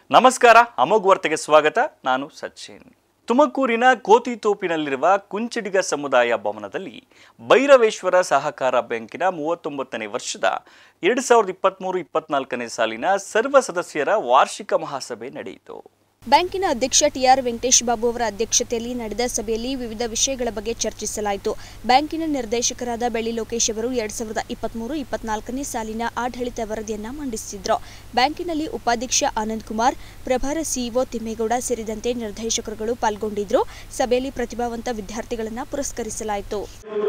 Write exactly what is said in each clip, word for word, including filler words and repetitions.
ನಮಸ್ಕಾರ ಅಮೋಘ್ ವಾರ್ತೆಗೆ ಸ್ವಾಗತ. ನಾನು ಸಚಿನ್. ತುಮಕೂರಿನ ಕೋತಿತೋಪಿನಲ್ಲಿರುವ ಕುಂಚಿಡಿಗ ಸಮುದಾಯ ಭವನದಲ್ಲಿ ಭೈರವೇಶ್ವರ ಸಹಕಾರ ಬ್ಯಾಂಕಿನ ಮೂವತ್ತೊಂಬತ್ತನೇ ವರ್ಷದ ಎರಡು ಸಾವಿರದ ಇಪ್ಪತ್ತ್ಮೂರು ಇಪ್ಪತ್ನಾಲ್ಕನೇ ಸಾಲಿನ ಸರ್ವ ಸದಸ್ಯರ ವಾರ್ಷಿಕ ಮಹಾಸಭೆ ನಡೆಯಿತು. ಬ್ಯಾಂಕಿನ ಅಧ್ಯಕ್ಷ ಟಿಆರ್ ವೆಂಕಟೇಶ್ ಬಾಬು ಅವರ ಅಧ್ಯಕ್ಷತೆಯಲ್ಲಿ ನಡೆದ ಸಭೆಯಲ್ಲಿ ವಿವಿಧ ವಿಷಯಗಳ ಬಗ್ಗೆ ಚರ್ಚಿಸಲಾಯಿತು. ಬ್ಯಾಂಕಿನ ನಿರ್ದೇಶಕರಾದ ಬೆಳ್ಳಿ ಲೋಕೇಶ್ ಅವರು ಎರಡ್ ಸಾವಿರದ ಇಪ್ಪತ್ತ್ಮೂರು ಇಪ್ಪತ್ನಾಲ್ಕನೇ ಸಾಲಿನ ಆಡಳಿತ ವರದಿಯನ್ನು ಮಂಡಿಸಿದ್ರು. ಬ್ಯಾಂಕಿನಲ್ಲಿ ಉಪಾಧ್ಯಕ್ಷ ಆನಂದ್ ಕುಮಾರ್, ಪ್ರಭಾರ ಸಿಇಒ ತಿಮ್ಮೇಗೌಡ ಸೇರಿದಂತೆ ನಿರ್ದೇಶಕರುಗಳು ಪಾಲ್ಗೊಂಡಿದ್ದರು. ಸಭೆಯಲ್ಲಿ ಪ್ರತಿಭಾವಂತ ವಿದ್ಯಾರ್ಥಿಗಳನ್ನು ಪುರಸ್ಕರಿಸಲಾಯಿತು.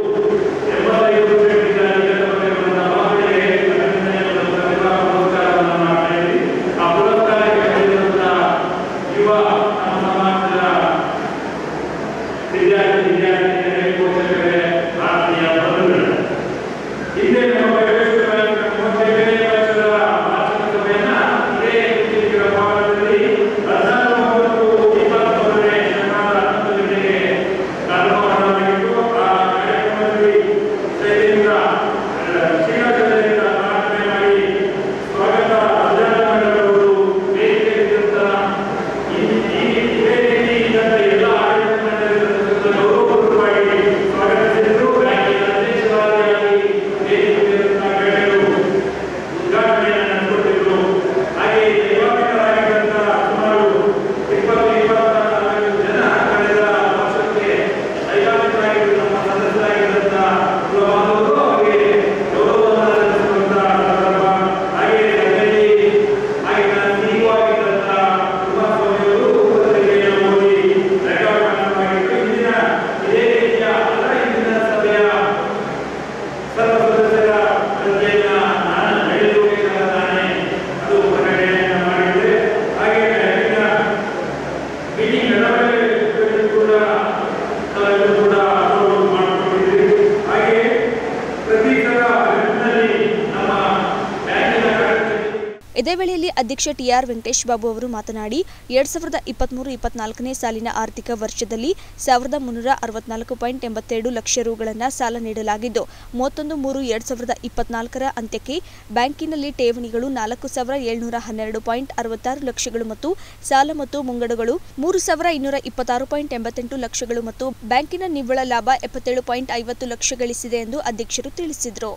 ಇದೇ ವೇಳೆಯಲ್ಲಿ ಅಧ್ಯಕ್ಷ ಟಿಆರ್ ವೆಂಕಟೇಶ್ ಬಾಬು ಅವರು ಮಾತನಾಡಿ ಎರಡ್ ಸಾವಿರದ ಇಪ್ಪತ್ತ್ಮೂರು ಇಪ್ಪತ್ನಾಲ್ಕನೇ ಸಾಲಿನ ಆರ್ಥಿಕ ವರ್ಷದಲ್ಲಿ ಸಾವಿರದ ಮುನ್ನೂರ ಅರವತ್ನಾಲ್ಕು ಪಾಯಿಂಟ್ ಎಂಬತ್ತೆರಡು ಲಕ್ಷ ರುಗಳನ್ನು ಸಾಲ ನೀಡಲಾಗಿದ್ದು, ಮೂವತ್ತೊಂದು ಮೂರು ಎರಡ್ ಸಾವಿರದ ಇಪ್ಪತ್ನಾಲ್ಕರ ಅಂತ್ಯಕ್ಕೆ ಬ್ಯಾಂಕಿನಲ್ಲಿ ಠೇವಣಿಗಳು ನಾಲ್ಕು ಸಾವಿರ ಏಳ್ನೂರ ಹನ್ನೆರಡು ಪಾಯಿಂಟ್ ಅರವತ್ತಾರು ಲಕ್ಷಗಳು ಮತ್ತು ಸಾಲ ಮತ್ತು ಮುಂಗಡಗಳು ಮೂರು ಸಾವಿರ ಇನ್ನೂರ ಇಪ್ಪತ್ತಾರು ಪಾಯಿಂಟ್ ಎಂಬತ್ತೆಂಟು ಲಕ್ಷಗಳು ಮತ್ತು ಬ್ಯಾಂಕಿನ ನಿವ್ವಳ ಲಾಭ ಎಪ್ಪತ್ತೇಳು ಪಾಯಿಂಟ್ ಐವತ್ತು ಲಕ್ಷ ಗಳಿಸಿದೆ ಎಂದು ಅಧ್ಯಕ್ಷರು ತಿಳಿಸಿದರು.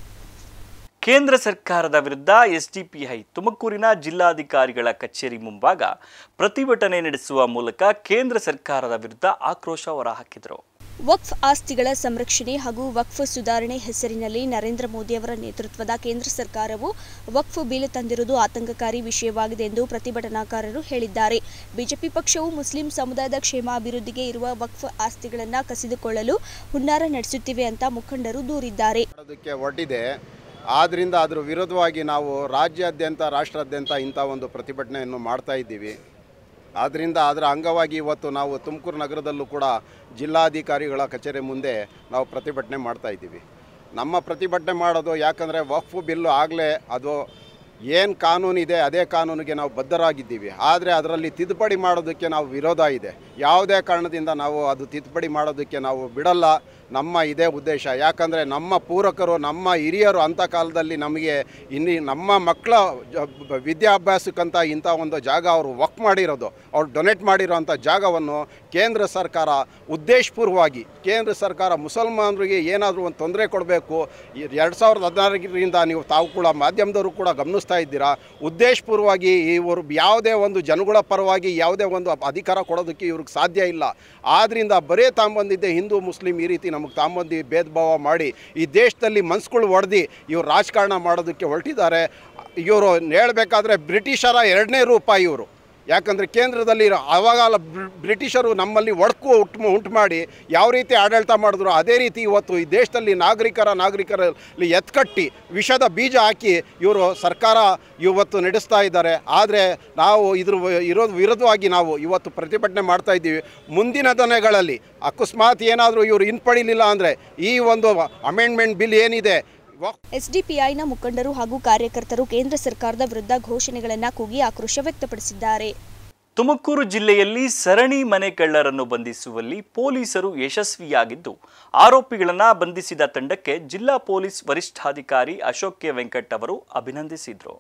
ಕೇಂದ್ರ ಸರ್ಕಾರದ ವಿರುದ್ಧ ಎಸ್ಡಿಪಿಐ ತುಮಕೂರಿನ ಜಿಲ್ಲಾಧಿಕಾರಿಗಳ ಕಚೇರಿ ಮುಂಭಾಗ ಪ್ರತಿಭಟನೆ ನಡೆಸುವ ಮೂಲಕ ಕೇಂದ್ರ ಸರ್ಕಾರದ ವಿರುದ್ಧ ಆಕ್ರೋಶ ಹೊರಹಾಕಿದರು. ವಕ್ಫ್ ಆಸ್ತಿಗಳ ಸಂರಕ್ಷಣೆ ಹಾಗೂ ವಕ್ಫ್ ಸುಧಾರಣೆ ಹೆಸರಿನಲ್ಲಿ ನರೇಂದ್ರ ಮೋದಿ ಅವರ ನೇತೃತ್ವದ ಕೇಂದ್ರ ಸರ್ಕಾರವು ವಕ್ಫ್ ಬಿಲ್ ತಂದಿರುವುದು ಆತಂಕಕಾರಿ ವಿಷಯವಾಗಿದೆ ಎಂದು ಪ್ರತಿಭಟನಾಕಾರರು ಹೇಳಿದ್ದಾರೆ. ಬಿಜೆಪಿ ಪಕ್ಷವು ಮುಸ್ಲಿಂ ಸಮುದಾಯದ ಕ್ಷೇಮಾಭಿವೃದ್ಧಿಗೆ ಇರುವ ವಕ್ಫ್ ಆಸ್ತಿಗಳನ್ನು ಕಸಿದುಕೊಳ್ಳಲು ಹುನ್ನಾರ ನಡೆಸುತ್ತಿವೆ ಅಂತ ಮುಖಂಡರು ದೂರಿದ್ದಾರೆ. ಆದ್ದರಿಂದ ಅದರ ವಿರುದ್ಧವಾಗಿ ನಾವು ರಾಜ್ಯಾದ್ಯಂತ ರಾಷ್ಟ್ರಾದ್ಯಂತ ಇಂಥ ಒಂದು ಪ್ರತಿಭಟನೆಯನ್ನು ಮಾಡ್ತಾ ಇದ್ದೀವಿ. ಆದ್ದರಿಂದ ಅದರ ಅಂಗವಾಗಿ ಇವತ್ತು ನಾವು ತುಮಕೂರು ನಗರದಲ್ಲೂ ಕೂಡ ಜಿಲ್ಲಾಧಿಕಾರಿಗಳ ಕಚೇರಿ ಮುಂದೆ ನಾವು ಪ್ರತಿಭಟನೆ ಮಾಡ್ತಾ ಇದ್ದೀವಿ. ನಮ್ಮ ಪ್ರತಿಭಟನೆ ಮಾಡೋದು ಯಾಕಂದರೆ ವಕ್ಫ್ ಬಿಲ್ಲು ಆಗಲೇ ಅದು ಏನು ಕಾನೂನಿದೆ ಅದೇ ಕಾನೂನಿಗೆ ನಾವು ಬದ್ಧರಾಗಿದ್ದೀವಿ. ಆದರೆ ಅದರಲ್ಲಿ ತಿದ್ದುಪಡಿ ಮಾಡೋದಕ್ಕೆ ನಾವು ವಿರೋಧ ಇದೆ. ಯಾವುದೇ ಕಾರಣದಿಂದ ನಾವು ಅದು ತಿದ್ದುಪಡಿ ಮಾಡೋದಕ್ಕೆ ನಾವು ಬಿಡಲ್ಲ. ನಮ್ಮ ಇದೇ ಉದ್ದೇಶ. ಯಾಕಂದರೆ ನಮ್ಮ ಪೂರಕರು ನಮ್ಮ ಹಿರಿಯರು ಅಂಥ ಕಾಲದಲ್ಲಿ ನಮಗೆ ಇನ್ನಿ ನಮ್ಮ ಮಕ್ಕಳ ವಿದ್ಯಾಭ್ಯಾಸಕ್ಕಂತ ಇಂಥ ಒಂದು ಜಾಗ ಅವರು ವಕ್ಫ್ ಮಾಡಿರೋದು, ಅವ್ರು ಡೊನೇಟ್ ಮಾಡಿರೋ ಅಂಥ ಜಾಗವನ್ನು ಕೇಂದ್ರ ಸರ್ಕಾರ ಉದ್ದೇಶಪೂರ್ವವಾಗಿ ಕೇಂದ್ರ ಸರ್ಕಾರ ಮುಸಲ್ಮಾನರಿಗೆ ಏನಾದರೂ ಒಂದು ತೊಂದರೆ ಕೊಡಬೇಕು, ಎರಡು ಸಾವಿರದ ಹದಿನಾರರಿಂದ ನೀವು ತಾವು ಕೂಡ ಮಾಧ್ಯಮದವರು ಕೂಡ ಗಮನಿಸ್ತಾ ಇದ್ದೀರಾ, ಉದ್ದೇಶಪೂರ್ವವಾಗಿ ಇವರು ಯಾವುದೇ ಒಂದು ಜನಗಳ ಪರವಾಗಿ ಯಾವುದೇ ಒಂದು ಅಧಿಕಾರ ಕೊಡೋದಕ್ಕೆ ಇವ್ರಿಗೆ ಸಾಧ್ಯ ಇಲ್ಲ. ಆದ್ದರಿಂದ ಬರೇ ತಾಂಬಂದಿದ್ದೆ ಹಿಂದೂ ಮುಸ್ಲಿಂ ಈ ರೀತಿ ನಮಗೆ ತಾಂಬಂದಿ ಭೇದ ಭಾವ ಮಾಡಿ ಈ ದೇಶದಲ್ಲಿ ಮನ್ಸುಗಳು ಹೊಡೆದು ಇವರು ರಾಜಕಾರಣ ಮಾಡೋದಕ್ಕೆ ಹೊರಟಿದ್ದಾರೆ. ಇವರು ಹೇಳಬೇಕಾದ್ರೆ ಬ್ರಿಟಿಷರ ಎರಡನೇ ರೂಪ ಇವರು. ಯಾಕಂದರೆ ಕೇಂದ್ರದಲ್ಲಿ ಆವಾಗಲ ಬ್ರಿಟಿಷರು ನಮ್ಮಲ್ಲಿ ಒಡಕು ಉಂಟು ಉಂಟು ಮಾಡಿ ಯಾವ ರೀತಿ ಆಡಳಿತ ಮಾಡಿದ್ರು ಅದೇ ರೀತಿ ಇವತ್ತು ಈ ದೇಶದಲ್ಲಿ ನಾಗರಿಕರ ನಾಗರಿಕರಲ್ಲಿ ಎತ್ಕಟ್ಟಿ ವಿಷದ ಬೀಜ ಹಾಕಿ ಇವರು ಸರ್ಕಾರ ಇವತ್ತು ನಡೆಸ್ತಾ ಇದ್ದಾರೆ. ಆದರೆ ನಾವು ಇದ್ರ ಇರೋದು ವಿರುದ್ಧವಾಗಿ ನಾವು ಇವತ್ತು ಪ್ರತಿಭಟನೆ ಮಾಡ್ತಾ ಇದ್ದೀವಿ. ಮುಂದಿನ ದಿನಗಳಲ್ಲಿ ಅಕಸ್ಮಾತ್ ಏನಾದರೂ ಇವರು ಹಿಂಪಡಿಲಿಲ್ಲ ಅಂದರೆ ಈ ಒಂದು ಅಮೆಂಡ್ಮೆಂಟ್ ಬಿಲ್ ಏನಿದೆ ಎಸ್ಡಿಪಿಐನ ಮುಖಂಡರು ಹಾಗೂ ಕಾರ್ಯಕರ್ತರು ಕೇಂದ್ರ ಸರ್ಕಾರದ ವಿರುದ್ಧ ಘೋಷಣೆಗಳನ್ನು ಕೂಗಿ ಆಕ್ರೋಶ ವ್ಯಕ್ತಪಡಿಸಿದ್ದಾರೆ. ತುಮಕೂರು ಜಿಲ್ಲೆಯಲ್ಲಿ ಸರಣಿ ಮನೆ ಕಳ್ಳರನ್ನು ಬಂಧಿಸುವಲ್ಲಿ ಪೊಲೀಸರು ಯಶಸ್ವಿಯಾಗಿದ್ದು, ಆರೋಪಿಗಳನ್ನು ಬಂಧಿಸಿದ ತಂಡಕ್ಕೆ ಜಿಲ್ಲಾ ಪೊಲೀಸ್ ವರಿಷ್ಠಾಧಿಕಾರಿ ಅಶೋಕ್ ಕೆ ವೆಂಕಟ್ ಅವರು ಅಭಿನಂದಿಸಿದರು.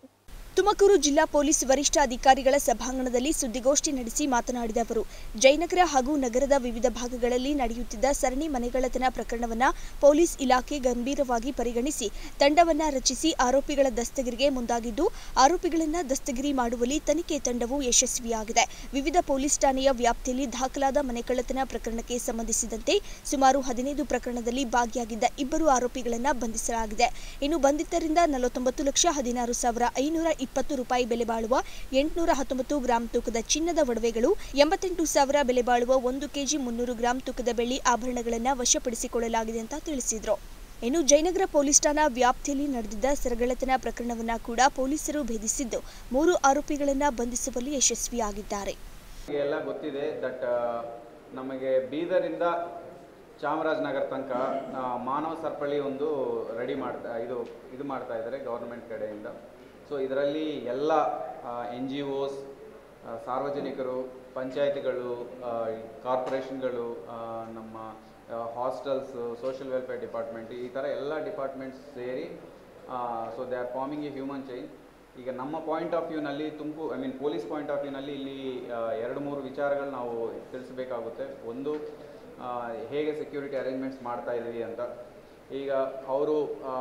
ತುಮಕೂರು ಜಿಲ್ಲಾ ಪೊಲೀಸ್ ವರಿಷ್ಠಾಧಿಕಾರಿಗಳ ಸಭಾಂಗಣದಲ್ಲಿ ಸುದ್ದಿಗೋಷ್ಠಿ ನಡೆಸಿ ಮಾತನಾಡಿದ ಅವರು, ಜಯನಗರ ಹಾಗೂ ನಗರದ ವಿವಿಧ ಭಾಗಗಳಲ್ಲಿ ನಡೆಯುತ್ತಿದ್ದ ಸರಣಿ ಮನೆಗಳ್ಳತನ ಪ್ರಕರಣವನ್ನು ಪೊಲೀಸ್ ಇಲಾಖೆ ಗಂಭೀರವಾಗಿ ಪರಿಗಣಿಸಿ ತಂಡವನ್ನು ರಚಿಸಿ ಆರೋಪಿಗಳ ದಸ್ತಗಿರಿಗೆ ಮುಂದಾಗಿದ್ದು, ಆರೋಪಿಗಳನ್ನು ದಸ್ತಗಿರಿ ಮಾಡುವಲ್ಲಿ ತನಿಖೆ ತಂಡವು ಯಶಸ್ವಿಯಾಗಿದೆ. ವಿವಿಧ ಪೊಲೀಸ್ ಠಾಣೆಯ ವ್ಯಾಪ್ತಿಯಲ್ಲಿ ದಾಖಲಾದ ಮನೆಗಳ್ಳತನ ಪ್ರಕರಣಕ್ಕೆ ಸಂಬಂಧಿಸಿದಂತೆ ಸುಮಾರು ಹದಿನೈದು ಪ್ರಕರಣದಲ್ಲಿ ಭಾಗಿಯಾಗಿದ್ದ ಇಬ್ಬರು ಆರೋಪಿಗಳನ್ನು ಬಂಧಿಸಲಾಗಿದೆ. ಇನ್ನು ಬಂಧಿತರಿಂದ ನಲವತ್ತೊಂಬತ್ತು ಲಕ್ಷ ಹದಿನಾರು ಸಾವಿರ ಐನೂರ ಇಪ್ಪತ್ತು ರೂಪಾಯಿ ಬೆಲೆ ಬಾಳುವ ಎಂಟುನೂರ ಹತ್ತೊಂಬತ್ತು ಗ್ರಾಂ ತೂಕದ ಚಿನ್ನದ ಒಡವೆಗಳು, ಎಂಬತ್ತೆಂಟು ಸಾವಿರ ಬೆಲೆ ಬಾಳುವ ಒಂದು ಕೆಜಿ ಮುನ್ನೂರು ಗ್ರಾಂ ತೂಕದ ಬೆಳ್ಳಿ ಆಭರಣಗಳನ್ನು ವಶಪಡಿಸಿಕೊಳ್ಳಲಾಗಿದೆ ಅಂತ ತಿಳಿಸಿದರು. ಇನ್ನು ಜಯನಗರ ಪೊಲೀಸ್ ಠಾಣಾ ವ್ಯಾಪ್ತಿಯಲ್ಲಿ ನಡೆದಿದ್ದ ಸರಗಳ್ಳತನ ಪ್ರಕರಣವನ್ನು ಕೂಡ ಪೊಲೀಸರು ಭೇದಿಸಿದ್ದು, ಮೂರು ಆರೋಪಿಗಳನ್ನು ಬಂಧಿಸುವಲ್ಲಿ ಯಶಸ್ವಿಯಾಗಿದ್ದಾರೆ. ಎಲ್ಲ ಗೊತ್ತಿದೆ ದಟ್ ನಮಗೆ ಬೀದರಿಂದ ಚಾಮರಾಜನಗರ ತನಕ ಮಾನವ ಸರಪಳಿ ಒಂದು ರೆಡಿ ಮಾಡ್ತಾ ಇದು ಇದು ಮಾಡ್ತಾ ಇದ್ದಾರೆ ಗೌರ್ಮೆಂಟ್ ಕಡೆಯಿಂದ. ಸೊ ಇದರಲ್ಲಿ ಎಲ್ಲ ಎನ್ ಜಿ ಒಸ್, ಸಾರ್ವಜನಿಕರು, ಪಂಚಾಯತಿಗಳು, ಕಾರ್ಪೊರೇಷನ್ಗಳು, ನಮ್ಮ ಹಾಸ್ಟೆಲ್ಸ್, ಸೋಷಿಯಲ್ ವೆಲ್ಫೇರ್ ಡಿಪಾರ್ಟ್ಮೆಂಟ್, ಈ ಥರ ಎಲ್ಲ ಡಿಪಾರ್ಟ್ಮೆಂಟ್ಸ್ ಸೇರಿ so they are forming a human chain. ಈಗ ನಮ್ಮ ಪಾಯಿಂಟ್ ಆಫ್ ವ್ಯೂನಲ್ಲಿ Tumakuru I mean police point of ವ್ಯೂನಲ್ಲಿ ಇಲ್ಲಿ ಎರಡು ಮೂರು ವಿಚಾರಗಳು ನಾವು ತಿಳಿಸಬೇಕಾಗುತ್ತೆ. ಒಂದು, ಹೇಗೆ ಸೆಕ್ಯೂರಿಟಿ ಅರೇಂಜ್ಮೆಂಟ್ಸ್ ಮಾಡ್ತಾ ಇದ್ದೀವಿ ಅಂತ. ಈಗ ಅವರು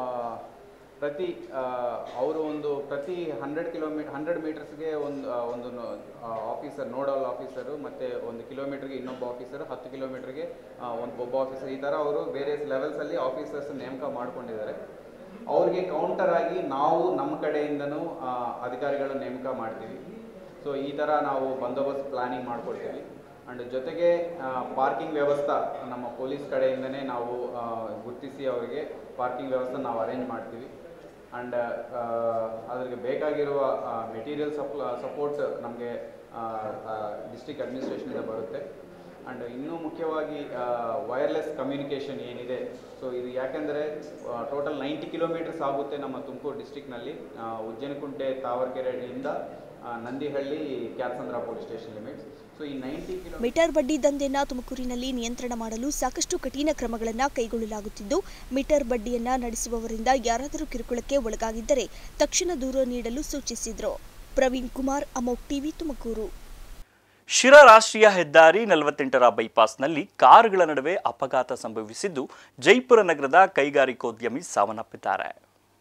ಪ್ರತಿ ಅವರು ಒಂದು ಪ್ರತಿ ಹಂಡ್ರೆಡ್ ಕಿಲೋಮೀಟರ್ ಹಂಡ್ರೆಡ್ ಮೀಟರ್ಸ್ಗೆ ಒಂದು ಒಂದು ಆಫೀಸರ್, ನೋಡಲ್ ಆಫೀಸರು, ಮತ್ತು ಒಂದು ಕಿಲೋಮೀಟ್ರಿಗೆ ಇನ್ನೊಬ್ಬ ಆಫೀಸರು, ಹತ್ತು ಕಿಲೋಮೀಟ್ರಿಗೆ ಒಂದು ಒಬ್ಬ ಆಫೀಸರ್, ಈ ಥರ ಅವರು ವೇರಿಯಸ್ ಲೆವೆಲ್ಸಲ್ಲಿ ಆಫೀಸರ್ಸ್ ನೇಮಕ ಮಾಡ್ಕೊಂಡಿದ್ದಾರೆ. ಅವ್ರಿಗೆ ಕೌಂಟರ್ ಆಗಿ ನಾವು ನಮ್ಮ ಕಡೆಯಿಂದನೂ ಅಧಿಕಾರಿಗಳ ನೇಮಕ ಮಾಡ್ತೀವಿ. ಸೊ ಈ ಥರ ನಾವು ಬಂದೋಬಸ್ತ್ ಪ್ಲಾನಿಂಗ್ ಮಾಡ್ಕೊಡ್ತೀವಿ. ಆ್ಯಂಡ್ ಜೊತೆಗೆ ಪಾರ್ಕಿಂಗ್ ವ್ಯವಸ್ಥೆ ನಮ್ಮ ಪೊಲೀಸ್ ಕಡೆಯಿಂದನೇ ನಾವು ಗುರುತಿಸಿ ಅವರಿಗೆ ಪಾರ್ಕಿಂಗ್ ವ್ಯವಸ್ಥೆ ನಾವು ಅರೇಂಜ್ ಮಾಡ್ತೀವಿ. ಆ್ಯಂಡ್ ಅದಕ್ಕೆ ಬೇಕಾಗಿರುವ ಮೆಟೀರಿಯಲ್ ಸಪ್ಲ ಸಪೋರ್ಟ್ ನಮಗೆ ಡಿಸ್ಟ್ರಿಕ್ಟ್ ಅಡ್ಮಿನಿಸ್ಟ್ರೇಷನಿಂದ ಬರುತ್ತೆ. ಆ್ಯಂಡ್ ಇನ್ನೂ ಮುಖ್ಯವಾಗಿ ವೈರ್ಲೆಸ್ ಕಮ್ಯುನಿಕೇಷನ್ ಏನಿದೆ, ಸೊ ಇದು ಯಾಕೆಂದರೆ ಟೋಟಲ್ ನೈಂಟಿ ಕಿಲೋಮೀಟರ್ಸ್ ಆಗುತ್ತೆ ನಮ್ಮ ತುಮಕೂರು ಡಿಸ್ಟ್ರಿಕ್ನಲ್ಲಿ, ಉಜ್ಜನಕುಂಟೆ ತಾವರೆಕೆರೆಯಿಂದ Nandihalli Kyathsandra police station limits. So ಈ ನೈಂಟಿ ಕಿಲೋ ಮೀಟರ್ ಬಡ್ಡಿ ದಂಧೆಯನ್ನು ತುಮಕೂರಿನಲ್ಲಿ ನಿಯಂತ್ರಣ ಮಾಡಲು ಸಾಕಷ್ಟು ಕಠಿಣ ಕ್ರಮಗಳನ್ನು ಕೈಗೊಳ್ಳಲಾಗುತ್ತಿದ್ದು, ಮೀಟರ್ ಬಡ್ಡಿಯನ್ನ ನಡೆಸುವವರಿಂದ ಯಾರಾದರೂ ಕಿರುಕುಳಕ್ಕೆ ಒಳಗಾಗಿದ್ದರೆ ತಕ್ಷಣ ದೂರು ನೀಡಲು ಸೂಚಿಸಿದರು. ಪ್ರವೀಣ್ ಕುಮಾರ್, ಅಮೋಕ್ ಟಿವಿ, ತುಮಕೂರು. ಶಿರಾ ರಾಷ್ಟ್ರೀಯ ಹೆದ್ದಾರಿ ನಲವತ್ತೆಂಟರ ಬೈಪಾಸ್ನಲ್ಲಿ ಕಾರುಗಳ ನಡುವೆ ಅಪಘಾತ ಸಂಭವಿಸಿದ್ದು, ಜೈಪುರ ನಗರದ ಕೈಗಾರಿಕೋದ್ಯಮಿ ಸಾವನ್ನಪ್ಪಿದ್ದಾರೆ.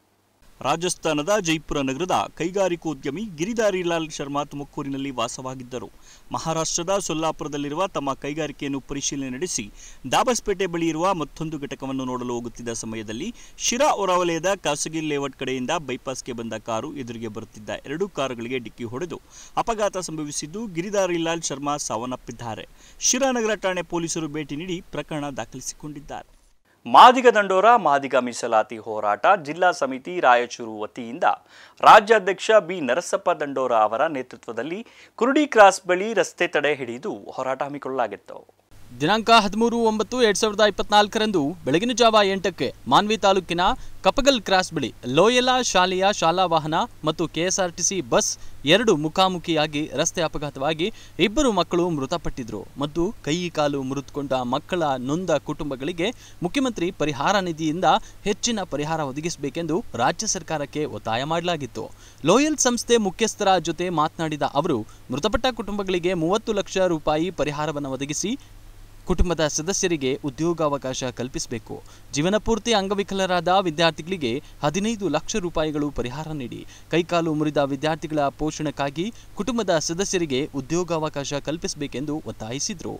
ರಾಜಸ್ಥಾನದ ಜೈಪುರ ನಗರದ ಕೈಗಾರಿಕೋದ್ಯಮಿ ಗಿರಿಧಾರಿಲಾಲ್ ಶರ್ಮಾ ತುಮಕೂರಿನಲ್ಲಿ ವಾಸವಾಗಿದ್ದರು. ಮಹಾರಾಷ್ಟ್ರದ ಸೊಲ್ಲಾಪುರದಲ್ಲಿರುವ ತಮ್ಮ ಕೈಗಾರಿಕೆಯನ್ನು ಪರಿಶೀಲನೆ ನಡೆಸಿ ದಾಬಸ್ಪೇಟೆ ಬಳಿ ಇರುವ ಮತ್ತೊಂದು ಘಟಕವನ್ನು ನೋಡಲು ಹೋಗುತ್ತಿದ್ದ ಸಮಯದಲ್ಲಿ ಶಿರಾ ಹೊರವಲಯದ ಖಾಸಗಿ ಲೇಔಟ್ ಕಡೆಯಿಂದ ಬೈಪಾಸ್ಗೆ ಬಂದ ಕಾರು ಎದುರಿಗೆ ಬರುತ್ತಿದ್ದ ಎರಡು ಕಾರುಗಳಿಗೆ ಡಿಕ್ಕಿ ಹೊಡೆದು ಅಪಘಾತ ಸಂಭವಿಸಿದ್ದು, ಗಿರಿಧಾರಿಲಾಲ್ ಶರ್ಮಾ ಸಾವನ್ನಪ್ಪಿದ್ದಾರೆ. ಶಿರಾ ನಗರ ಠಾಣೆ ಪೊಲೀಸರು ಭೇಟಿ ನೀಡಿ ಪ್ರಕರಣ ದಾಖಲಿಸಿಕೊಂಡಿದ್ದಾರೆ. ಮಾದಿಗ ದಂಡೋರ ಮಾದಿಗ ಮೀಸಲಾತಿ ಹೋರಾಟ ಜಿಲ್ಲಾ ಸಮಿತಿ ರಾಯಚೂರು ವತಿಯಿಂದ ರಾಜ್ಯಾಧ್ಯಕ್ಷ ಬಿ ನರಸಪ್ಪ ದಂಡೋರ ಅವರ ನೇತೃತ್ವದಲ್ಲಿ ಕುರುಡಿ ಕ್ರಾಸ್ ಬಳಿ ರಸ್ತೆ ತಡೆ ಹಿಡಿದು ಹೋರಾಟ ಹಮ್ಮಿಕೊಳ್ಳಲಾಗಿತ್ತು. ದಿನಾಂಕ ಹದಿಮೂರು ಒಂಬತ್ತು ಎರಡ್ ಸಾವಿರದ ಇಪ್ಪತ್ನಾಲ್ಕರಂದು ಬೆಳಗಿನ ಜಾವ ಎಂಟಕ್ಕೆ ಮಾನ್ವಿ ತಾಲೂಕಿನ ಕಪಗಲ್ ಕ್ರಾಸ್ ಬಳಿ ಲೋಯಲಾ ಶಾಲೆಯ ಶಾಲಾ ವಾಹನ ಮತ್ತು ಕೆಎಸ್ಆರ್ಟಿಸಿ ಬಸ್ ಎರಡು ಮುಖಾಮುಖಿಯಾಗಿ ರಸ್ತೆ ಅಪಘಾತವಾಗಿ ಇಬ್ಬರು ಮಕ್ಕಳು ಮೃತಪಟ್ಟಿದ್ರು ಮತ್ತು ಕೈ ಕಾಲು ಮುರಿದುಕೊಂಡ ಮಕ್ಕಳ ನೊಂದ ಕುಟುಂಬಗಳಿಗೆ ಮುಖ್ಯಮಂತ್ರಿ ಪರಿಹಾರ ನಿಧಿಯಿಂದ ಹೆಚ್ಚಿನ ಪರಿಹಾರ ಒದಗಿಸಬೇಕೆಂದು ರಾಜ್ಯ ಸರ್ಕಾರಕ್ಕೆ ಒತ್ತಾಯ ಮಾಡಲಾಗಿತ್ತು. ಲೋಯಲ್ ಸಂಸ್ಥೆ ಮುಖ್ಯಸ್ಥರ ಜೊತೆ ಮಾತನಾಡಿದ ಅವರು, ಮೃತಪಟ್ಟ ಕುಟುಂಬಗಳಿಗೆ ಮೂವತ್ತು ಲಕ್ಷ ರೂಪಾಯಿ ಪರಿಹಾರವನ್ನು ಒದಗಿಸಿ ಕುಟುಂಬದ ಸದಸ್ಯರಿಗೆ ಉದ್ಯೋಗಾವಕಾಶ ಕಲ್ಪಿಸಬೇಕು. ಜೀವನ ಪೂರ್ತಿ ಅಂಗವಿಕಲರಾದ ವಿದ್ಯಾರ್ಥಿಗಳಿಗೆ ಹದಿನೈದು ಲಕ್ಷ ರೂಪಾಯಿಗಳು ಪರಿಹಾರ ನೀಡಿ ಕೈಕಾಲು ಮುರಿದ ವಿದ್ಯಾರ್ಥಿಗಳ ಪೋಷಣೆಗಾಗಿ ಕುಟುಂಬದ ಸದಸ್ಯರಿಗೆ ಉದ್ಯೋಗಾವಕಾಶ ಕಲ್ಪಿಸಬೇಕೆಂದು ಒತ್ತಾಯಿಸಿದರು.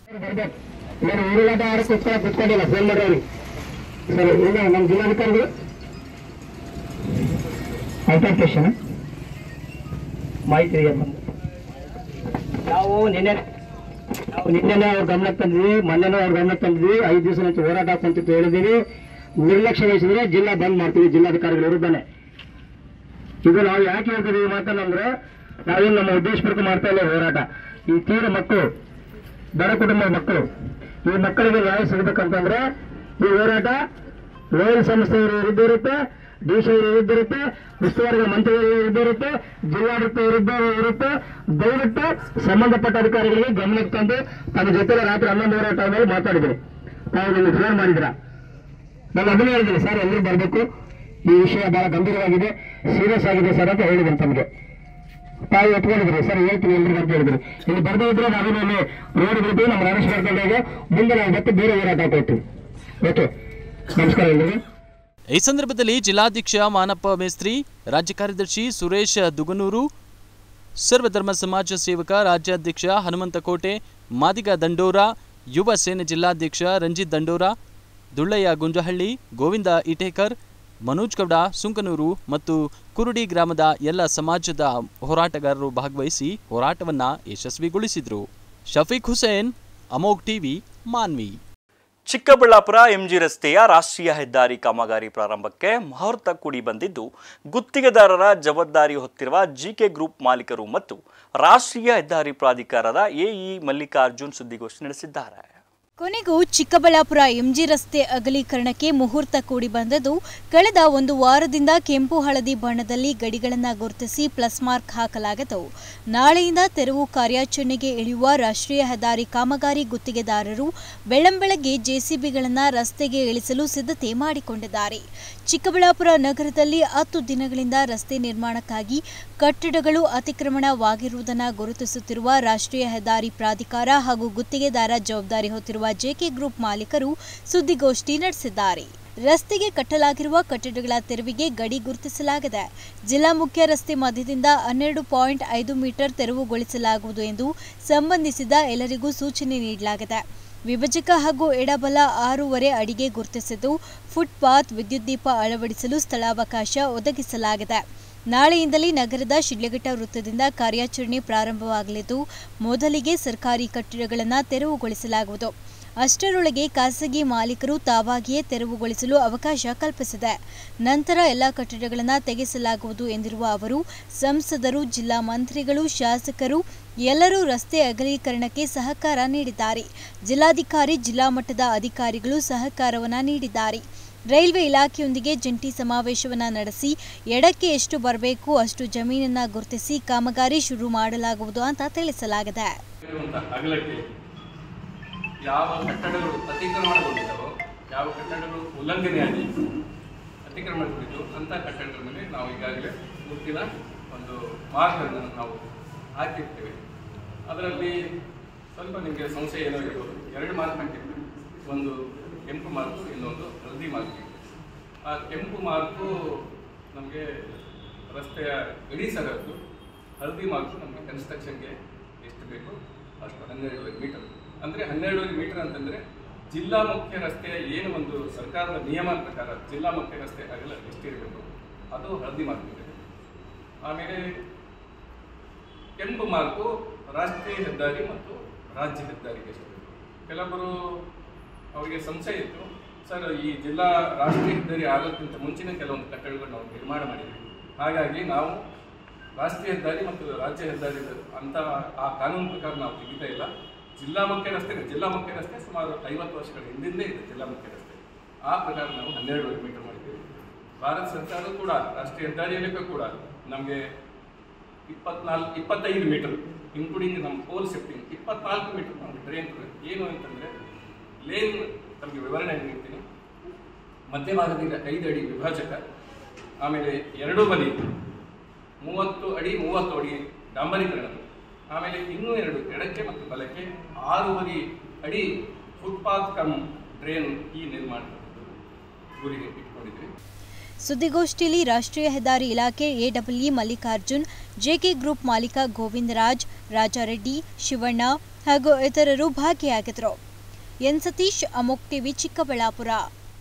ನಾವು ನಿನ್ನೆನೇ ಅವ್ರ ಗಮನಕ್ಕೆ ತಂದಿದ್ವಿ, ಮೊನ್ನೆನೂ ಅವ್ರ ಗಮನಕ್ಕೆ ತಂದಿದ್ವಿ. ಐದು ದಿವಸ నుంచి ಹೋರಾಟ ಕುಂತಿತ್ತು ಹೇಳಿದೀವಿ. ನಿರ್ಲಕ್ಷ್ಯ ವಹಿಸಿದ್ರೆ ಜಿಲ್ಲಾ ಬಂದ್ ಮಾಡ್ತೀವಿ ಜಿಲ್ಲಾಧಿಕಾರಿಗಳ ವಿರುದ್ಧನೇ. ಇದು ನಾವು ಯಾಕೆ ಹೇಳ್ತೀವಿ ಮಾತಂದ್ರೆ, ನಾವೇನು ನಮ್ಮ ಉದ್ದೇಶಪೂರ್ವಕ ಮಾಡ್ತಾ ಇಲ್ಲ ಹೋರಾಟ. ಈ ತೀರ ಮಕ್ಕಳು, ಬಡ ಕುಟುಂಬದ ಮಕ್ಕಳು, ಈ ಮಕ್ಕಳಿಗೆ ನ್ಯಾಯ ಸಿಗಬೇಕಂತಂದ್ರೆ ಈ ಹೋರಾಟ ಲೋಯಲ್ ಸಂಸ್ಥೆಯವರ ವಿರುದ್ಧ ಇರುತ್ತೆ, ಡಿಸಿ ವಿರುದ್ಧ ಇರುತ್ತೆ, ಉಸ್ತುವಾರಿ ಮಂತ್ರಿಗಳ ವಿರುದ್ಧ ಇರುತ್ತೆ, ಜಿಲ್ಲಾಡಳಿತ ವಿರುದ್ಧ ಇರುತ್ತೆ. ದಯವಿಟ್ಟು ಸಂಬಂಧಪಟ್ಟ ಅಧಿಕಾರಿಗಳಿಗೆ ಗಮನಕ್ಕೆ ತಂದು ತಮ್ಮ ಜೊತೆ ರಾತ್ರಿ ಹನ್ನೊಂದುವರೆ ಟೈಮಲ್ಲಿ ಮಾತಾಡಿದ್ರು. ತಾವು ನಿಮಗೆ ಫೋನ್ ಮಾಡಿದ್ರ, ನಾನು ಅದನ್ನೇ ಹೇಳಿದ್ದೀನಿ, ಸರ್ ಎಲ್ಲರೂ ಬರಬೇಕು, ಈ ವಿಷಯ ಬಹಳ ಗಂಭೀರವಾಗಿದೆ, ಸೀರಿಯಸ್ ಆಗಿದೆ ಸರ್ ಅಂತ ಹೇಳಿದ್ದೀನಿ ತಮಗೆ. ತಾಯಿ ಎತ್ಕೊಂಡಿದ್ರು ಸರ್ ಹೇಳ್ತೀನಿ ಎಲ್ರಿಗೂ ಅಂತ ಹೇಳಿದ್ರು. ಇಲ್ಲಿ ಬರ್ದೇ ಇದ್ರೆ ನಾವೇನಲ್ಲಿ ರೋಡ್ ಬಿಟ್ಟು ನಮ್ಮ ರಮೇಶ್ ಬರ್ಕೊಂಡಾಗ ಮುಂದೆ ನಾವು ಮತ್ತೆ ಬೇರೆ ಹೋರಾಟ ಹಾಕೋತೀವಿ. ಓಕೆ, ನಮಸ್ಕಾರ ಎಲ್ರಿಗೂ. ಈ ಸಂದರ್ಭದಲ್ಲಿ ಜಿಲ್ಲಾಧ್ಯಕ್ಷ ಮಾನಪ್ಪ ಮೇಸ್ತ್ರಿ, ರಾಜ್ಯ ಕಾರ್ಯದರ್ಶಿ ಸುರೇಶ್ ದುಗನೂರು, ಸರ್ವಧರ್ಮ ಸಮಾಜ ಸೇವಕ ರಾಜ್ಯಾಧ್ಯಕ್ಷ ಹನುಮಂತಕೋಟೆ, ಮಾದಿಗ ದಂಡೋರ, ಯುವ ಸೇನೆ ಜಿಲ್ಲಾಧ್ಯಕ್ಷ ರಂಜಿತ್ ದಂಡೋರ, ದುಳ್ಳಯ್ಯ ಗುಂಜಹಳ್ಳಿ, ಗೋವಿಂದ ಇಟೇಕರ್, ಮನೋಜ್ ಗೌಡ ಸುಂಕನೂರು ಮತ್ತು ಕುರುಡಿ ಗ್ರಾಮದ ಎಲ್ಲ ಸಮಾಜದ ಹೋರಾಟಗಾರರು ಭಾಗವಹಿಸಿ ಹೋರಾಟವನ್ನ ಯಶಸ್ವಿಗೊಳಿಸಿದರು. ಶಫೀಕ್ ಹುಸೇನ್, ಅಮೋಘ್ ಟಿವಿ, ಮಾನ್ವಿ. ಚಿಕ್ಕಬಳ್ಳಾಪುರ ಎಂಜಿ ರಸ್ತೆಯ ರಾಷ್ಟ್ರೀಯ ಹೆದ್ದಾರಿ ಕಾಮಗಾರಿ ಪ್ರಾರಂಭಕ್ಕೆ ಮುಹೂರ್ತ ಕೂಡಿ ಬಂದಿದ್ದು, ಗುತ್ತಿಗೆದಾರರ ಜವಾಬ್ದಾರಿ ಹೊತ್ತಿರುವ ಜಿಕೆ ಗ್ರೂಪ್ ಮಾಲೀಕರು ಮತ್ತು ರಾಷ್ಟ್ರೀಯ ಹೆದ್ದಾರಿ ಪ್ರಾಧಿಕಾರದ ಎಇ ಮಲ್ಲಿಕಾರ್ಜುನ್ ಸುದ್ದಿಗೋಷ್ಠಿ ನಡೆಸಿದ್ದಾರೆ. ಕೊನೆಗೂ ಚಿಕ್ಕಬಳ್ಳಾಪುರ ಎಂಜಿ ರಸ್ತೆ ಅಗಲೀಕರಣಕ್ಕೆ ಮುಹೂರ್ತ ಕೂಡಿ ಬಂದದ್ದು. ಕಳೆದ ಒಂದು ವಾರದಿಂದ ಕೆಂಪು ಹಳದಿ ಬಣ್ಣದಲ್ಲಿ ಗಡಿಗಳನ್ನು ಗುರುತಿಸಿ ಪ್ಲಸ್ ಮಾರ್ಕ್ ಹಾಕಲಾಗಿತ್ತು. ನಾಳೆಯಿಂದ ತೆರವು ಕಾರ್ಯಾಚರಣೆಗೆ ಇಳಿಯುವ ರಾಷ್ಟ್ರೀಯ ಹೆದ್ದಾರಿ ಕಾಮಗಾರಿ ಗುತ್ತಿಗೆದಾರರು ಬೆಳ್ಳಂಬೆಳಗ್ಗೆ ಜೆಸಿಬಿಗಳನ್ನು ರಸ್ತೆಗೆ ಇಳಿಸಲು ಸಿದ್ಧತೆ ಮಾಡಿಕೊಂಡಿದ್ದಾರೆ. ಚಿಕ್ಕಬಳ್ಳಾಪುರ ನಗರದಲ್ಲಿ ಹತ್ತು ದಿನಗಳಿಂದ ರಸ್ತೆ ನಿರ್ಮಾಣಕ್ಕಾಗಿ ಕಟ್ಟಡಗಳು ಅತಿಕ್ರಮಣವಾಗಿರುವುದನ್ನು ಗುರುತಿಸುತ್ತಿರುವ ರಾಷ್ಟ್ರೀಯ ಹೆದ್ದಾರಿ ಪ್ರಾಧಿಕಾರ ಹಾಗೂ ಗುತ್ತಿಗೆದಾರ ಜವಾಬ್ದಾರಿ ಹೊತ್ತಿರುವ ಜೆಕೆ ಗ್ರೂಪ್ ಮಾಲೀಕರು ಸುದ್ದಿಗೋಷ್ಠಿ ನಡೆಸಿದ್ದಾರೆ. ರಸ್ತೆಗೆ ಕಟ್ಟಲಾಗಿರುವ ಕಟ್ಟಡಗಳ ತೆರವಿಗೆ ಗಡಿ ಗುರುತಿಸಲಾಗಿದೆ. ಜಿಲ್ಲಾ ಮುಖ್ಯ ರಸ್ತೆ ಮಧ್ಯದಿಂದ ಹನ್ನೆರಡು ಪಾಯಿಂಟ್ ಐದು ಮೀಟರ್ ತೆರವುಗೊಳಿಸಲಾಗುವುದು ಎಂದು ಸಂಬಂಧಿಸಿದ ಎಲ್ಲರಿಗೂ ಸೂಚನೆ ನೀಡಲಾಗಿದೆ. ವಿಭಜಕ ಹಾಗೂ ಎಡಬಲ ಆರೂವರೆ ಅಡಿಗೆ ಗುರುತಿಸಿದ್ದು, ಫುಟ್ಪಾತ್, ವಿದ್ಯುತ್ ದೀಪ ಅಳವಡಿಸಲು ಸ್ಥಳಾವಕಾಶ ಒದಗಿಸಲಾಗಿದೆ. ನಾಳೆಯಿಂದಲೇ ನಗರದ ಶಿಡ್ಲಘಟ್ಟ ವೃತ್ತದಿಂದ ಕಾರ್ಯಾಚರಣೆ ಪ್ರಾರಂಭವಾಗಲಿದ್ದು, ಮೊದಲಿಗೆ ಸರ್ಕಾರಿ ಕಟ್ಟಡಗಳನ್ನು ತೆರವುಗೊಳಿಸಲಾಗುವುದು. ಅಷ್ಟರೊಳಗೆ ಖಾಸಗಿ ಮಾಲೀಕರು ತಾವಾಗಿಯೇ ತೆರವುಗೊಳಿಸಲು ಅವಕಾಶ ಕಲ್ಪಿಸಿದೆ. ನಂತರ ಎಲ್ಲ ಕಟ್ಟಡಗಳನ್ನು ತೆಗೆಸಲಾಗುವುದು ಎಂದಿರುವ ಅವರು, ಸಂಸದರು, ಜಿಲ್ಲಾ ಮಂತ್ರಿಗಳು, ಶಾಸಕರು ಎಲ್ಲರೂ ರಸ್ತೆ ಅಗಲೀಕರಣಕ್ಕೆ ಸಹಕಾರ ನೀಡಿದ್ದಾರೆ. ಜಿಲ್ಲಾಧಿಕಾರಿ, ಜಿಲ್ಲಾ ಮಟ್ಟದ ಅಧಿಕಾರಿಗಳು ಸಹಕಾರವನ್ನು ನೀಡಿದ್ದಾರೆ. ರೈಲ್ವೆ ಇಲಾಖೆಯೊಂದಿಗೆ ಜಂಟಿ ಸಮಾವೇಶವನ್ನು ನಡೆಸಿ ಎಡಕ್ಕೆ ಎಷ್ಟು ಬರಬೇಕು ಅಷ್ಟು ಜಮೀನನ್ನು ಗುರುತಿಸಿ ಕಾಮಗಾರಿ ಶುರು ಮಾಡಲಾಗುವುದು ಅಂತ ತಿಳಿಸಲಾಗಿದೆ. ಯಾವ ಕಟ್ಟಡಗಳು ಅತಿಕ್ರಮಣಗೊಂಡಿದ್ದಾವೋ, ಯಾವ ಕಟ್ಟಡಗಳು ಉಲ್ಲಂಘನೆಯಾಗಿ ಅತಿಕ್ರಮಣಗೊಂಡಿದ್ದು ಅಂತ ಕಟ್ಟಡಗಳ ಮೇಲೆ ನಾವು ಈಗಾಗಲೇ ಗುರುತಿನ ಒಂದು ಮಾರ್ಕ್ಗಳನ್ನು ನಾವು ಹಾಕಿರ್ತೇವೆ. ಅದರಲ್ಲಿ ಸ್ವಲ್ಪ ನಿಮಗೆ ಸಂಶಯ ಏನೋ ಇರ್ಬೋದು. ಎರಡು ಮಾರ್ಕ್ ಹಾಕಿರ್ತೀವಿ, ಒಂದು ಕೆಂಪು ಮಾರ್ಕು, ಇನ್ನೊಂದು ಹಳದಿ ಮಾರ್ಕ್. ಆ ಕೆಂಪು ಮಾರ್ಕು ನಮಗೆ ರಸ್ತೆಯ ಇಡೀ ಸರದ್ದು, ಹಳದಿ ಮಾರ್ಕು ನಮಗೆ ಕನ್ಸ್ಟ್ರಕ್ಷನ್ಗೆ ಎಷ್ಟು ಬೇಕು ಅಷ್ಟು ಹನ್ನೆರಡುವರೆ ಮೀಟರ್. ಅಂದರೆ ಹನ್ನೆರಡುವರೆ ಮೀಟರ್ ಅಂತಂದರೆ ಜಿಲ್ಲಾ ಮುಖ್ಯ ರಸ್ತೆಯ ಏನು ಒಂದು ಸರ್ಕಾರದ ನಿಯಮ ಪ್ರಕಾರ ಜಿಲ್ಲಾ ಮುಖ್ಯ ರಸ್ತೆ ಅಗಲ ಎಷ್ಟಿರಬೇಕು ಅದು ಹಳದಿ ಮಾರ್ಕ್ ಇದೆ. ಆಮೇಲೆ ಕೆಂಪು ಮಾರ್ಕು ರಾಷ್ಟ್ರೀಯ ಹೆದ್ದಾರಿ ಮತ್ತು ರಾಜ್ಯ ಹೆದ್ದಾರಿಗೆ ಎಷ್ಟು ಬೇಕು. ಕೆಲವರು ಅವರಿಗೆ ಸಂಶಯ ಇತ್ತು, ಸರ್ ಈ ಜಿಲ್ಲಾ ರಾಷ್ಟ್ರೀಯ ಹೆದ್ದಾರಿ ಆಗೋಕ್ಕಿಂತ ಮುಂಚಿನ ಕೆಲವೊಂದು ಕಟ್ಟಡಗಳು ನಾವು ನಿರ್ಮಾಣ ಮಾಡಿದ್ವಿ, ಹಾಗಾಗಿ ನಾವು ರಾಷ್ಟ್ರೀಯ ಹೆದ್ದಾರಿ ಮತ್ತು ರಾಜ್ಯ ಹೆದ್ದಾರಿ ಅಂತ ಆ ಕಾನೂನು ಪ್ರಕಾರ ನಾವು ತೆಗಿತಾ ಇಲ್ಲ. ಜಿಲ್ಲಾ ಮುಖ್ಯ ರಸ್ತೆ ಜಿಲ್ಲಾ ಮುಖ್ಯ ರಸ್ತೆ ಸುಮಾರು ಐವತ್ತು ವರ್ಷಗಳ ಹಿಂದಿಂದೇ ಇದೆ ಜಿಲ್ಲಾ ಮುಖ್ಯ ರಸ್ತೆ. ಆ ಪ್ರಕಾರ ನಾವು ಹನ್ನೆರಡುವರೆ ಮೀಟರ್ ಮಾಡಿದ್ದೀವಿ. ಭಾರತ ಸರ್ಕಾರ ಕೂಡ ರಾಷ್ಟ್ರೀಯ ಹೆದ್ದಾರಿಯಲ್ಲೂ ಕೂಡ ನಮಗೆ ಇಪ್ಪತ್ನಾಲ್ಕು ಇಪ್ಪತ್ತೈದು ಮೀಟರ್ ಇನ್ಕ್ಲೂಡಿಂಗ್ ನಮ್ಮ ಪೋಲ್ ಶಿಫ್ಟಿಂಗ್ ಇಪ್ಪತ್ನಾಲ್ಕು ಮೀಟರ್ ನಮಗೆ ಟ್ರೈನ್ ಏನು ಅಂತಂದರೆ ಲೇನ್ ನಮಗೆ ವಿವರಣೆ ನೀಡ್ತೀನಿ. ಮಧ್ಯಭಾಗದಿಂದ ಐದು ಅಡಿ ವಿಭಾಜಕ, ಆಮೇಲೆ ಎರಡು ಬದಿ ಮೂವತ್ತು ಅಡಿ ಮೂವತ್ತು ಅಡಿ ಡಾಂಬರೀಕರಣ, ಆಮೇಲೆ ಇನ್ನೂ ಎರಡು ಎಡಕ್ಕೆ ಮತ್ತು ಬಲಕ್ಕೆ ಆರೂವರೆ ಅಡಿ ಫುಟ್ಪಾತ್ ಕಮ್ ಡ್ರೈನ್ ಈ ನಿರ್ಮಾಣ ಗುರಿಗೆ ಇಟ್ಕೊಂಡಿದ್ವಿ. ಸುದ್ದಿಗೋಷ್ಠಿಯಲ್ಲಿ ರಾಷ್ಟ್ರೀಯ ಹೆದ್ದಾರಿ ಇಲಾಖೆ ಎಡಬ್ಲ್ಯೂ ಮಲ್ಲಿಕಾರ್ಜುನ್, ಜೆಕೆ ಗ್ರೂಪ್ ಮಾಲೀಕ ಗೋವಿಂದರಾಜ್, ರಾಜಾರೆಡ್ಡಿ, ಶಿವಣ್ಣ ಹಾಗೂ ಇತರರು ಭಾಗಿಯಾಗಿದ್ದರು. N Satish, Amogh TV, Chikkaballapur.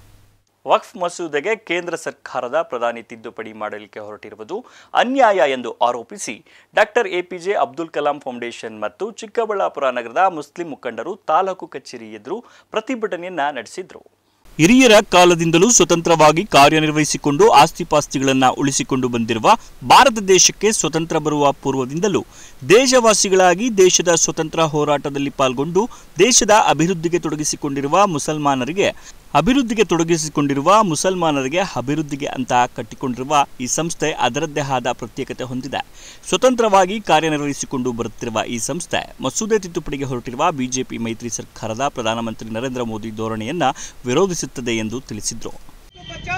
ವಕ್ಫ್ ಮಸೂದೆಗೆ ಕೇಂದ್ರ ಸರ್ಕಾರದ ಪ್ರಧಾನಿ ತಿದ್ದುಪಡಿ ಮಾಡಲಿಕ್ಕೆ ಹೊರಟಿರುವುದು ಅನ್ಯಾಯ ಎಂದು ಆರೋಪಿಸಿ doctor APJ Abdul Kalam foundation ಮತ್ತು ಚಿಕ್ಕಬಳ್ಳಾಪುರ ನಗರದ ಮುಸ್ಲಿಂ ಮುಖಂಡರು ತಾಲೂಕು ಕಚೇರಿ ಎದುರು ಪ್ರತಿಭಟನೆಯನ್ನ ನಡೆಸಿದರು. ಹಿರಿಯರ ಕಾಲದಿಂದಲೂ ಸ್ವತಂತ್ರವಾಗಿ ಕಾರ್ಯನಿರ್ವಹಿಸಿಕೊಂಡು ಆಸ್ತಿಪಾಸ್ತಿಗಳನ್ನು ಉಳಿಸಿಕೊಂಡು ಬಂದಿರುವ ಭಾರತ ದೇಶಕ್ಕೆ ಸ್ವತಂತ್ರ ಬರುವ ಪೂರ್ವದಿಂದಲೂ ದೇಶವಾಸಿಗಳಾಗಿ ದೇಶದ ಸ್ವತಂತ್ರ ಹೋರಾಟದಲ್ಲಿ ಪಾಲ್ಗೊಂಡು ದೇಶದ ಅಭಿವೃದ್ಧಿಗೆ ತೊಡಗಿಸಿಕೊಂಡಿರುವ ಮುಸಲ್ಮಾನರಿಗೆ ಅಭಿವೃದ್ಧಿಗೆ ತೊಡಗಿಸಿಕೊಂಡಿರುವ ಮುಸಲ್ಮಾನರಿಗೆ ಅಭಿವೃದ್ಧಿಗೆ ಅಂತ ಕಟ್ಟಿಕೊಂಡಿರುವ ಈ ಸಂಸ್ಥೆ ಅದರದ್ದೇ ಆದ ಪ್ರತ್ಯೇಕತೆ ಹೊಂದಿದೆ. ಸ್ವತಂತ್ರವಾಗಿ ಕಾರ್ಯನಿರ್ವಹಿಸಿಕೊಂಡು ಬರುತ್ತಿರುವ ಈ ಸಂಸ್ಥೆ ಮಸೂದೆ ತಿದ್ದುಪಡಿಗೆ ಹೊರಟಿರುವ ಬಿಜೆಪಿ ಮೈತ್ರಿ ಸರ್ಕಾರದ ಪ್ರಧಾನಮಂತ್ರಿ ನರೇಂದ್ರ ಮೋದಿ ಧೋರಣೆಯನ್ನ ವಿರೋಧಿಸುತ್ತದೆ ಎಂದು ತಿಳಿಸಿದರು.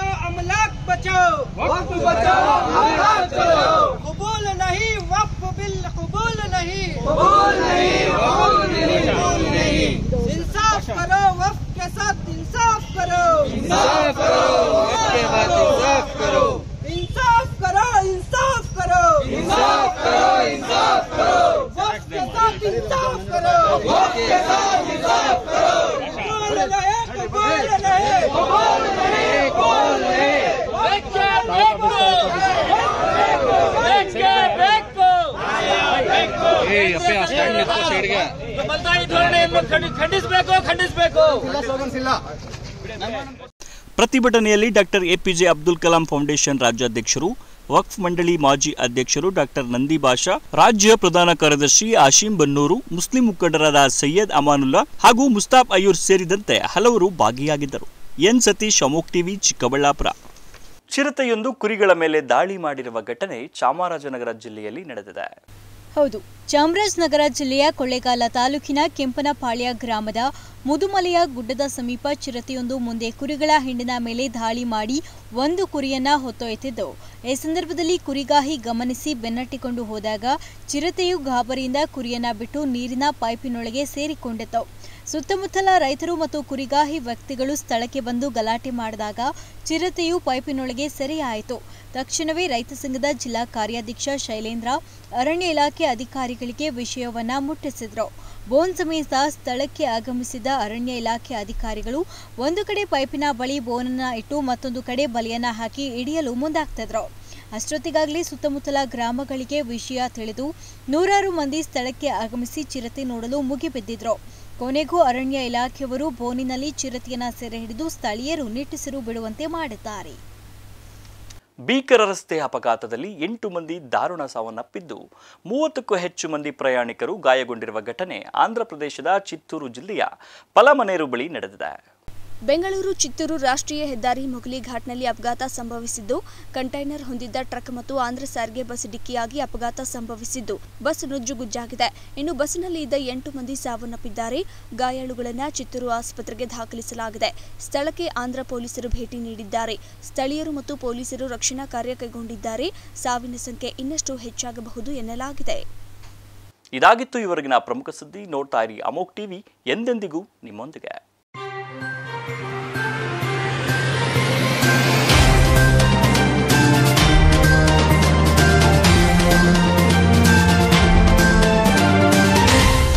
बिल इंसाफ करो वक्त के साथ इंसाफ करो इंसाफ करो वक्त के साथ इंसाफ करो इंसाफ करो इंसाफ करो इंसाफ करो इंसाफ करो वक्त के साथ इंसाफ करो वक्त के साथ इंसाफ करो बोल रहे बोल रहे बोल रहे बोल रहे बेके बेके बेके ಏ ಅಪ್ಪೆ ಆ ಸ್ಟ್ಯಾಂಡ್ ನಿಂತು ಸೈಡ್ಗೆ ಬಲ್ದಾಯಿ ಧೋರಣೆಯನ್ನು ಖಂಡಿಸಬೇಕು ಖಂಡಿಸಬೇಕು ಪ್ರತಿಭಟನೆಯಲ್ಲಿ doctor APJ Abdul Kalam foundation ರಾಜ್ಯಾಧ್ಯಕ್ಷರು, ವಕ್ಫ್ ಮಂಡಳಿ ಮಾಜಿ ಅಧ್ಯಕ್ಷರು ಡಾಕ್ಟರ್ ನಂದಿ ಬಾಷಾ, ರಾಜ್ಯ ಪ್ರಧಾನ ಕಾರ್ಯದರ್ಶಿ ಆಶೀಂ ಬನ್ನೂರು, ಮುಸ್ಲಿಂ ಮುಖಂಡರಾದ ಸೈಯದ್ ಅಮಾನುಲ್ಲಾ ಹಾಗೂ ಮುಸ್ತಾಫ್ ಅಯ್ಯೂರ್ ಸೇರಿದಂತೆ ಹಲವರು ಭಾಗಿಯಾಗಿದ್ದರು. ಎನ್ ಸತೀಶ್, ಅಮೋಕ್ ಟಿವಿ, ಚಿಕ್ಕಬಳ್ಳಾಪುರ. ಚಿರತೆಯೊಂದು ಕುರಿಗಳ ಮೇಲೆ ದಾಳಿ ಮಾಡಿರುವ ಘಟನೆ ಚಾಮರಾಜನಗರ ಜಿಲ್ಲೆಯಲ್ಲಿ ನಡೆದಿದೆ. ಹೌದು, ಚಾಮರಾಜನಗರ ಜಿಲ್ಲೆಯ ಕೊಳ್ಳೇಗಾಲ ತಾಲೂಕಿನ ಕೆಂಪನಪಾಳ್ಯ ಗ್ರಾಮದ ಮುದುಮಲೆಯ ಗುಡ್ಡದ ಸಮೀಪ ಚಿರತೆಯೊಂದು ಮುಂದೆ ಕುರಿಗಳ ಹಿಂಡಿನ ಮೇಲೆ ದಾಳಿ ಮಾಡಿ ಒಂದು ಕುರಿಯನ್ನ ಹೊತ್ತೊಯ್ತಿದ್ದು, ಈ ಸಂದರ್ಭದಲ್ಲಿ ಕುರಿಗಾಹಿ ಗಮನಿಸಿ ಬೆನ್ನಟ್ಟಿಕೊಂಡು ಹೋದಾಗ ಚಿರತೆಯು ಗಾಬರಿಯಿಂದ ಕುರಿಯನ್ನ ಬಿಟ್ಟು ನೀರಿನ ಪೈಪಿನೊಳಗೆ ಸೇರಿಕೊಂಡಿತ್ತು. ಸುತ್ತಮುತ್ತಲ ರೈತರು ಮತ್ತು ಕುರಿಗಾಹಿ ವ್ಯಕ್ತಿಗಳು ಸ್ಥಳಕ್ಕೆ ಬಂದು ಗಲಾಟೆ ಮಾಡಿದಾಗ ಚಿರತೆಯು ಪೈಪಿನೊಳಗೆ ಸೆರೆಯಾಯಿತು. ತಕ್ಷಣವೇ ರೈತ ಸಂಘದ ಜಿಲ್ಲಾ ಕಾರ್ಯಾಧ್ಯಕ್ಷ ಶೈಲೇಂದ್ರ ಅರಣ್ಯ ಇಲಾಖೆ ಅಧಿಕಾರಿಗಳಿಗೆ ವಿಷಯವನ್ನ ಮುಟ್ಟಿಸಿದ್ರು. ಬೋನ್ ಸಮೇತ ಸ್ಥಳಕ್ಕೆ ಆಗಮಿಸಿದ ಅರಣ್ಯ ಇಲಾಖೆ ಅಧಿಕಾರಿಗಳು ಒಂದು ಕಡೆ ಪೈಪಿನ ಬಳಿ ಬೋನನ್ನ ಇಟ್ಟು ಮತ್ತೊಂದು ಕಡೆ ಬಲೆಯನ್ನ ಹಾಕಿ ಹಿಡಿಯಲು ಮುಂದಾಗ್ತಿದ್ರು. ಅಷ್ಟೊತ್ತಿಗಾಗಲೇ ಸುತ್ತಮುತ್ತಲ ಗ್ರಾಮಗಳಿಗೆ ವಿಷಯ ತಿಳಿದು ನೂರಾರು ಮಂದಿ ಸ್ಥಳಕ್ಕೆ ಆಗಮಿಸಿ ಚಿರತೆ ನೋಡಲು ಮುಗಿಬಿದ್ದಿದ್ರು. ಕೊನೆಗೂ ಅರಣ್ಯ ಇಲಾಖೆಯವರು ಬೋನಿನಲ್ಲಿ ಚಿರತೆಯನ್ನ ಸೆರೆ ಹಿಡಿದು ಸ್ಥಳೀಯರು ನಿಟ್ಟುಸಿರು ಬಿಡುವಂತೆ ಮಾಡಿದ್ದಾರೆ. ಭೀಕರ ರಸ್ತೆ ಅಪಘಾತದಲ್ಲಿ ಎಂಟು ಮಂದಿ ದಾರುಣ ಸಾವನ್ನಪ್ಪಿದ್ದು, ಮೂವತ್ತಕ್ಕೂ ಹೆಚ್ಚು ಮಂದಿ ಪ್ರಯಾಣಿಕರು ಗಾಯಗೊಂಡಿರುವ ಘಟನೆ ಆಂಧ್ರಪ್ರದೇಶದ ಚಿತ್ತೂರು ಜಿಲ್ಲೆಯ ಪಲಮನೇರು ಬಳಿ ನಡೆದಿದೆ. ಬೆಂಗಳೂರು ಚಿತ್ತೂರು ರಾಷ್ಟ್ರೀಯ ಹೆದ್ದಾರಿ ಮುಗಲಿ ಘಾಟ್ನಲ್ಲಿ ಅಪಘಾತ ಸಂಭವಿಸಿದ್ದು, ಕಂಟೈನರ್ ಹೊಂದಿದ್ದ ಟ್ರಕ್ ಮತ್ತು ಆಂಧ್ರ ಸಾರಿಗೆ ಬಸ್ ಡಿಕ್ಕಿಯಾಗಿ ಅಪಘಾತ ಸಂಭವಿಸಿದ್ದು, ಬಸ್ ನುಜ್ಜುಗುಜ್ಜಾಗಿದೆ. ಇನ್ನು ಬಸ್ನಲ್ಲಿ ಇದ್ದ ಎಂಟು ಮಂದಿ ಸಾವನ್ನಪ್ಪಿದ್ದಾರೆ. ಗಾಯಾಳುಗಳನ್ನು ಚಿತ್ತೂರು ಆಸ್ಪತ್ರೆಗೆ ದಾಖಲಿಸಲಾಗಿದೆ. ಸ್ಥಳಕ್ಕೆ ಆಂಧ್ರ ಪೊಲೀಸರು ಭೇಟಿ ನೀಡಿದ್ದಾರೆ. ಸ್ಥಳೀಯರು ಮತ್ತು ಪೊಲೀಸರು ರಕ್ಷಣಾ ಕಾರ್ಯ ಕೈಗೊಂಡಿದ್ದಾರೆ. ಸಾವಿನ ಸಂಖ್ಯೆ ಇನ್ನಷ್ಟು ಹೆಚ್ಚಾಗಬಹುದು ಎನ್ನಲಾಗಿದೆ. ಇದಾಗಿತ್ತು ಇವರೆಗಿನ ಪ್ರಮುಖ ಸುದ್ದಿ. ನೋಡ್ತಾ ಇರಿ ಅಮೋಕ್ ಟಿವಿ, ಎಂದೆಂದಿಗೂ ನಿಮ್ಮೊಂದಿಗೆ.